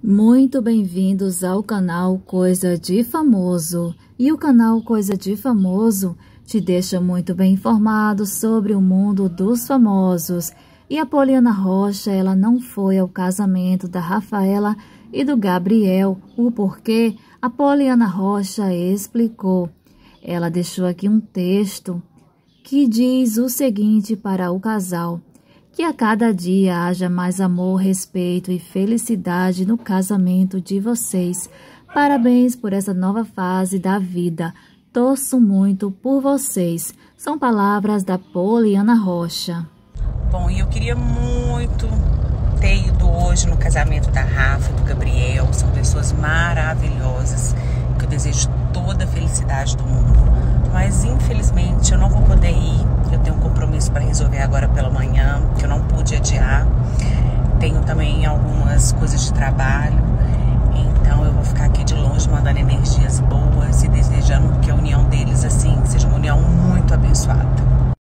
Muito bem-vindos ao canal Coisa de Famoso. E o canal Coisa de Famoso te deixa muito bem informado sobre o mundo dos famosos. E a Poliana Rocha, ela não foi ao casamento da Rafaela e do Gabriel. O porquê? A Poliana Rocha explicou. Ela deixou aqui um texto que diz o seguinte para o casal: que a cada dia haja mais amor, respeito e felicidade no casamento de vocês. Parabéns por essa nova fase da vida. Torço muito por vocês. São palavras da Poliana Rocha. Bom, e eu queria muito ter ido hoje no casamento da Rafa e do Gabriel. São pessoas maravilhosas, que eu desejo toda a felicidade do mundo. Mas infelizmente eu não vou poder ir. Eu tenho um compromisso para resolver agora pela manhã, que eu não pude adiar. Tenho também algumas coisas de trabalho